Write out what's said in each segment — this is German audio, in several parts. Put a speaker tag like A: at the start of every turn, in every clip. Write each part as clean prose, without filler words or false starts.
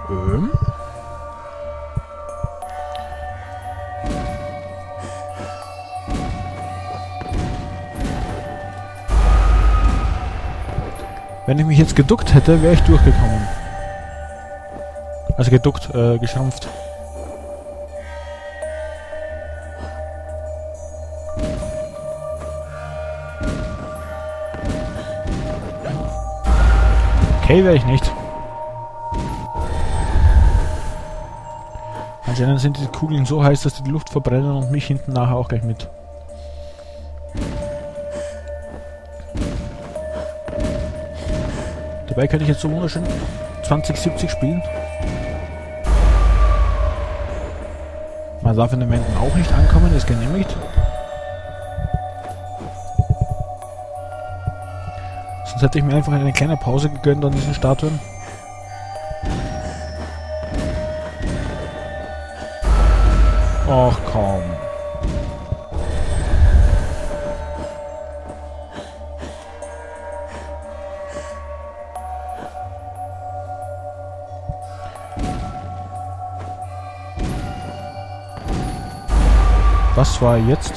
A: Ähm? Wenn ich mich jetzt geduckt hätte, wäre ich durchgekommen. Also geduckt, geschrumpft. Okay, wäre ich nicht. Anscheinend sind die Kugeln so heiß, dass die Luft verbrennen und mich hinten nachher auch gleich mit. Dabei könnte ich jetzt so wunderschön 2070 spielen. Man darf in den Wänden auch nicht ankommen, ist genehmigt. Sonst hätte ich mir einfach eine kleine Pause gegönnt an diesen Statuen. Ach komm. Was war jetzt?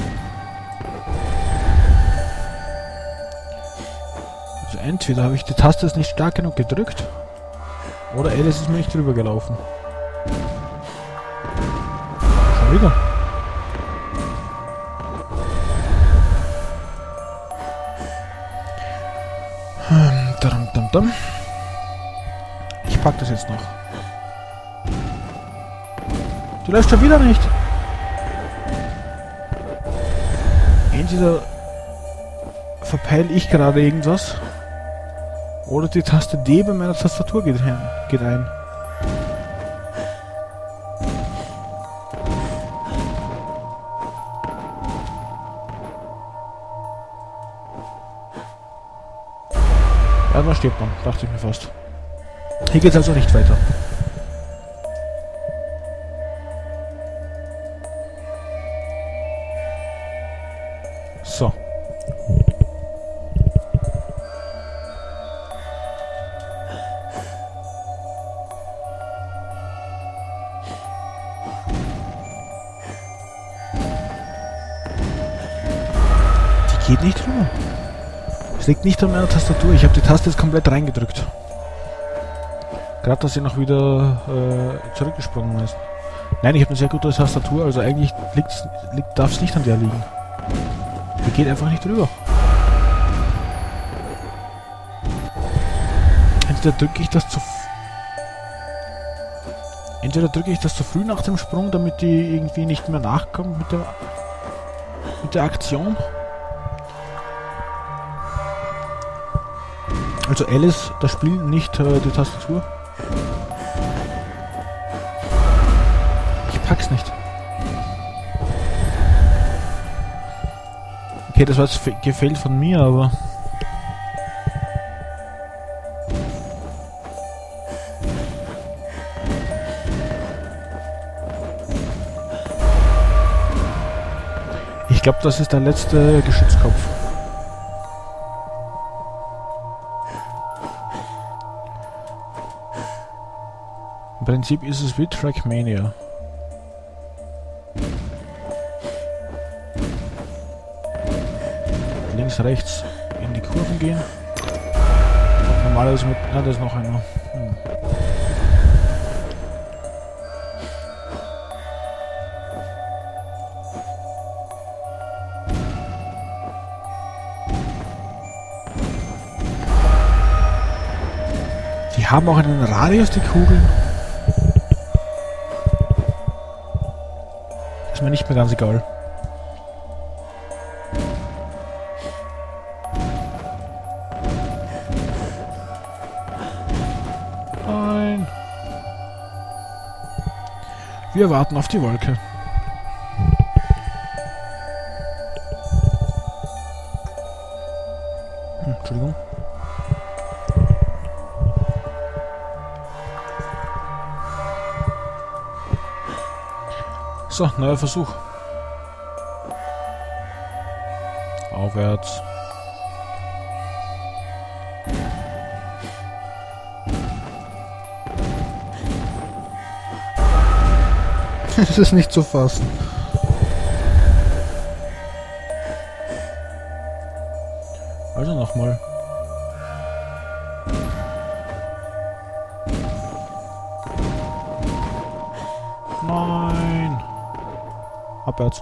A: Also entweder habe ich die Taste nicht stark genug gedrückt oder Alice ist mir nicht drüber gelaufen. Schon wieder. Ich pack das jetzt noch. Du läufst schon wieder nicht. Entweder verpeile ich gerade irgendwas oder die Taste D bei meiner Tastatur geht ein. Ja, dann stirbt man, dachte ich mir fast. Hier geht's also nicht weiter. So. Die geht nicht rüber. Es liegt nicht an meiner Tastatur. Ich habe die Taste jetzt komplett reingedrückt. Gerade, dass sie noch wieder zurückgesprungen ist. Nein, ich habe eine sehr gute Tastatur, also eigentlich darf es nicht an der liegen. Die geht einfach nicht rüber. Entweder drücke ich das zu früh nach dem Sprung, damit die irgendwie nicht mehr nachkommt mit der Aktion. Also Alice, das Spiel, nicht die Tastatur. Ich pack's nicht. Okay, das war jetzt gefehlt von mir, aber... Ich glaube, das ist der letzte Geschützkopf. Im Prinzip ist es wie Trackmania. Links, rechts in die Kurven gehen. Und normalerweise mit... Ah, da ist noch einer. Die haben auch einen Radius, die Kugeln. Ist mir nicht mehr ganz egal. Nein. Wir warten auf die Wolke. Entschuldigung. So, neuer Versuch. Aufwärts. Es ist nicht zu fassen. Also nochmal. Nein. Abwärts.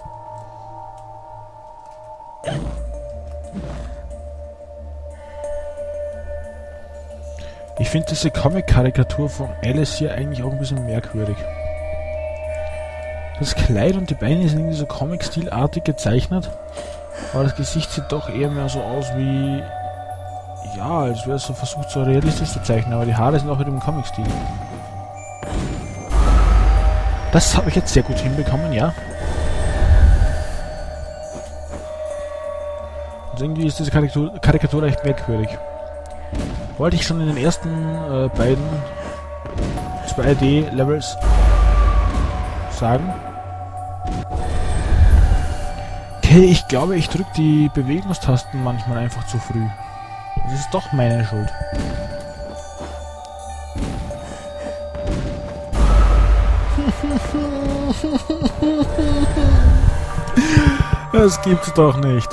A: Ich finde diese Comic-Karikatur von Alice hier eigentlich auch ein bisschen merkwürdig. Das Kleid und die Beine sind irgendwie so Comic-Stilartig gezeichnet, aber das Gesicht sieht doch eher mehr so aus wie... Ja, als wäre es so versucht, so realistisch zu zeichnen, aber die Haare sind auch wieder im Comic-Stil. Das habe ich jetzt sehr gut hinbekommen, ja. Und irgendwie ist diese Karikatur echt merkwürdig. Wollte ich schon in den ersten beiden 2D-Levels sagen. Okay, ich glaube, ich drücke die Bewegungstasten manchmal einfach zu früh. Das ist doch meine Schuld. Das gibt's doch nicht.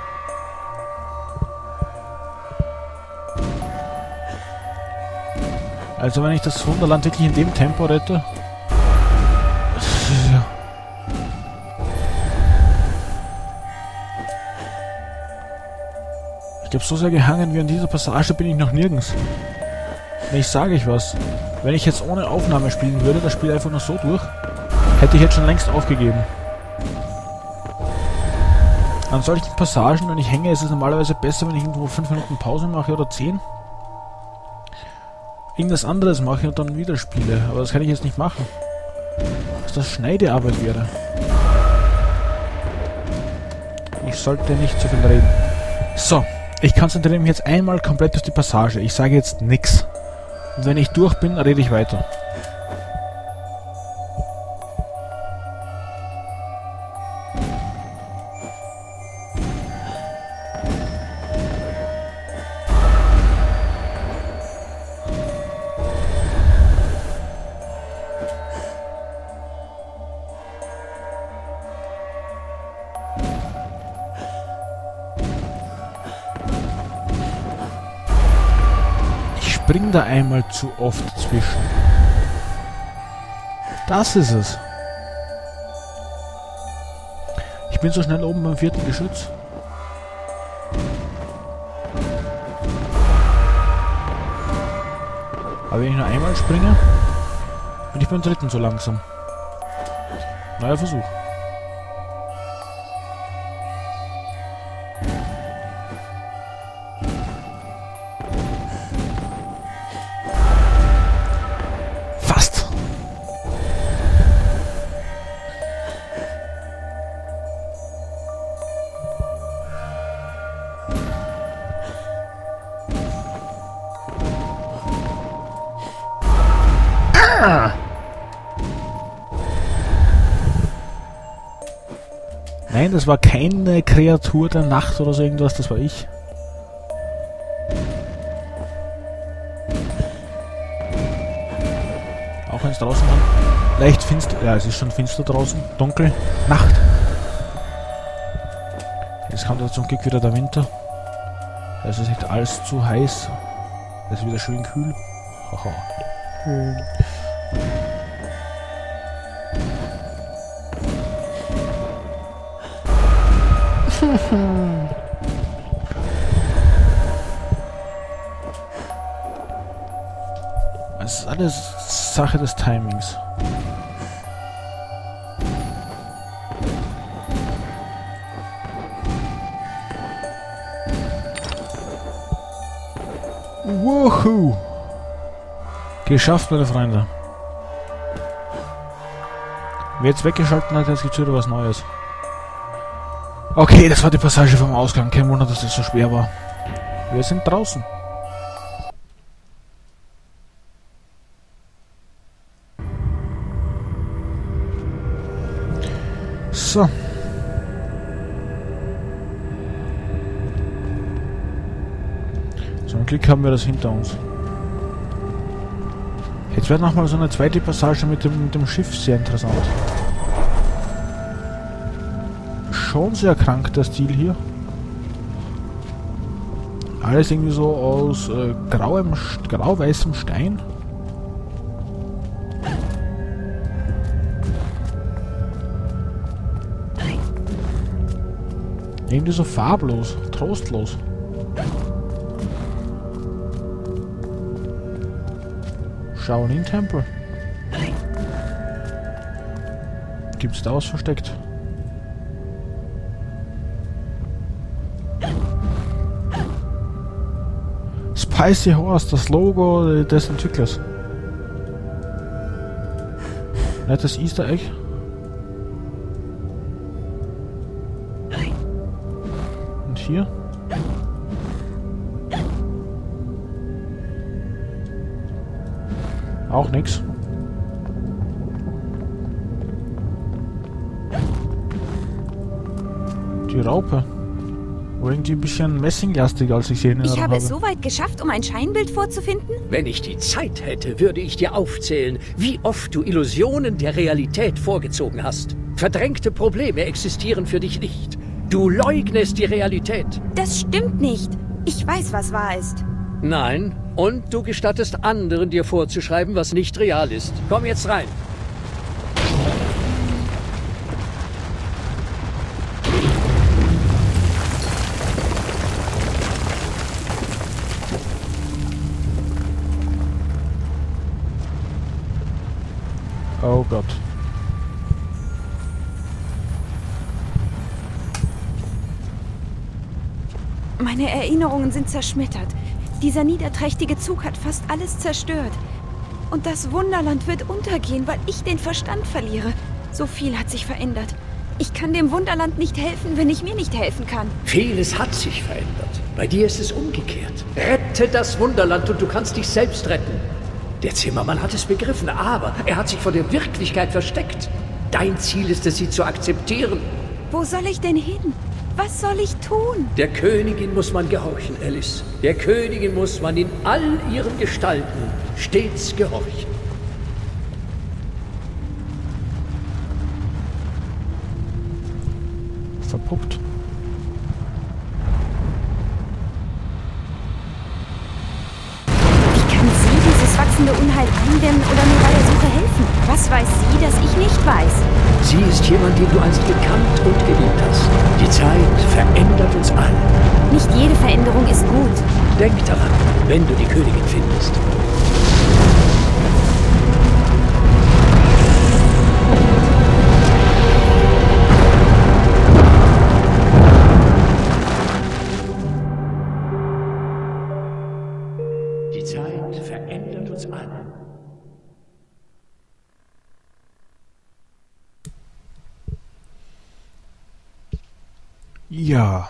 A: Also wenn ich das Wunderland wirklich in dem Tempo rette... Ja. Ich glaube, so sehr gehangen wie an dieser Passage bin ich noch nirgends. Wenn ich sage ich was. Wenn ich jetzt ohne Aufnahme spielen würde, das Spiel einfach nur so durch, hätte ich jetzt schon längst aufgegeben. An solchen Passagen, wenn ich hänge, ist es normalerweise besser, wenn ich irgendwo 5 Minuten Pause mache oder 10. Irgendwas anderes mache und dann wieder spiele. Aber das kann ich jetzt nicht machen. Dass das Schneidearbeit wäre. Ich sollte nicht zu viel reden. So, ich konzentriere mich jetzt einmal komplett auf die Passage. Ich sage jetzt nichts. Und wenn ich durch bin, rede ich weiter. Spring da einmal zu oft zwischen. Das ist es. Ich bin so schnell oben beim 4. Geschütz. Aber wenn ich nur einmal springe, bin ich beim 3. so langsam. Neuer Versuch. Nein, das war keine Kreatur der Nacht oder so irgendwas, das war ich. Auch wenn es draußen dann leicht finster... Ja, es ist schon finster draußen. Dunkel. Nacht. Jetzt kommt ja zum Glück wieder der Winter. Es ist nicht alles zu heiß. Es ist wieder schön kühl. Haha. Es ist alles Sache des Timings. Woohoo! Geschafft, meine Freunde. Wer jetzt weggeschalten hat, jetzt gibt's wieder was Neues. Okay, das war die Passage vom Ausgang. Kein Wunder, dass das so schwer war. Wir sind draußen. So. Zum Glück haben wir das hinter uns. Jetzt wird nochmal so eine zweite Passage mit dem Schiff sehr interessant. Schon sehr krank, der Stil hier. Alles irgendwie so aus grau-weißem Stein. Irgendwie so farblos, trostlos. Shaolin-Tempel. Gibt's da was versteckt? Spicy Horse, das Logo des Entwicklers. Nettes Easter Egg. Und hier? Auch nix. Die Raupe. Irgendwie ein bisschen messinglastig, als ich sie in
B: Ich habe es so weit geschafft, um ein Scheinbild vorzufinden?
C: Wenn ich die Zeit hätte, würde ich dir aufzählen, wie oft du Illusionen der Realität vorgezogen hast. Verdrängte Probleme existieren für dich nicht. Du leugnest die Realität.
B: Das stimmt nicht. Ich weiß, was wahr ist.
C: Nein, und du gestattest anderen, dir vorzuschreiben, was nicht real ist. Komm jetzt rein.
A: Oh Gott.
B: Meine Erinnerungen sind zerschmettert. Dieser niederträchtige Zug hat fast alles zerstört. Und das Wunderland wird untergehen, weil ich den Verstand verliere. So viel hat sich verändert. Ich kann dem Wunderland nicht helfen, wenn ich mir nicht helfen kann.
C: Vieles hat sich verändert. Bei dir ist es umgekehrt. Rette das Wunderland und du kannst dich selbst retten. Der Zimmermann hat es begriffen, aber er hat sich vor der Wirklichkeit versteckt. Dein Ziel ist es, sie zu akzeptieren.
B: Wo soll ich denn hin? Was soll ich tun?
C: Der Königin muss man gehorchen, Alice. Der Königin muss man in all ihren Gestalten stets gehorchen.
A: Verpuppt.
B: Wie kann sie dieses wachsende Unheil eindämmen oder mir bei der Suche helfen? Was weiß sie, das ich nicht weiß?
C: Sie ist jemand, den du einst gekannt und geliebt hast. Die Zeit verändert uns alle.
B: Nicht jede Veränderung ist gut.
C: Denk daran, wenn du die Königin findest. Die Zeit verändert uns alle.
A: Ja.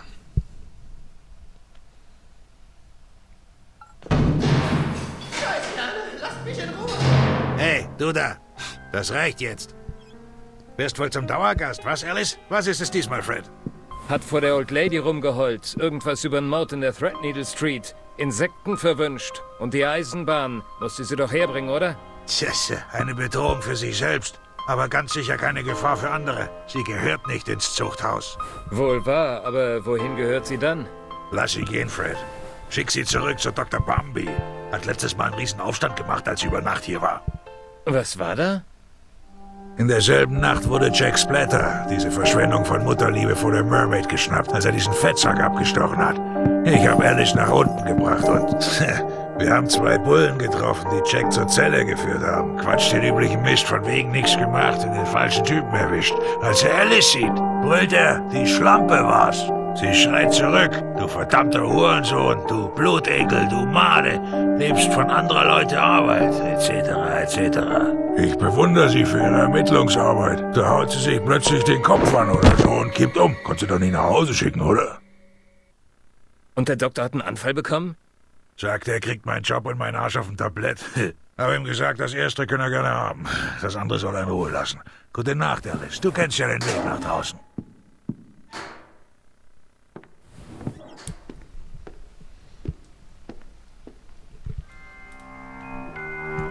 D: Hey, du da. Das reicht jetzt. Wirst wohl zum Dauergast, was, Alice? Was ist es diesmal, Fred?
E: Hat vor der Old Lady rumgeheult. Irgendwas über einen Mord in der Threadneedle Street. Insekten verwünscht. Und die Eisenbahn. Musste sie doch herbringen, oder?
D: Tja, eine Bedrohung für sich selbst. Aber ganz sicher keine Gefahr für andere. Sie gehört nicht ins Zuchthaus.
E: Wohl wahr, aber wohin gehört sie dann?
D: Lass sie gehen, Fred. Schick sie zurück zu Dr. Bambi. Hat letztes Mal einen riesen Aufstand gemacht, als sie über Nacht hier war.
E: Was war da?
D: In derselben Nacht wurde Jack Splatter, diese Verschwendung von Mutterliebe vor der Mermaid, geschnappt, als er diesen Fettsack abgestochen hat. Ich habe Alice nach unten gebracht und wir haben 2 Bullen getroffen, die Jack zur Zelle geführt haben. Quatsch den üblichen Mist, von wegen nichts gemacht und den falschen Typen erwischt. Als er Alice sieht, brüllt er, die Schlampe war's. Sie schreit zurück, du verdammter Hurensohn, du Blutekel, du Made, lebst von anderer Leute Arbeit, etc., etc. Ich bewundere sie für ihre Ermittlungsarbeit. Da haut sie sich plötzlich den Kopf an oder so und kippt um. Konntest du doch nicht nach Hause schicken, oder?
E: Und der Doktor hat einen Anfall bekommen?
D: Sagt, er kriegt meinen Job und meinen Arsch auf dem Tablett. Hab ihm gesagt, das erste kann er gerne haben. Das andere soll er in Ruhe lassen. Gute Nacht, Alice. Du kennst ja den Weg nach draußen.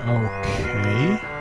A: Okay.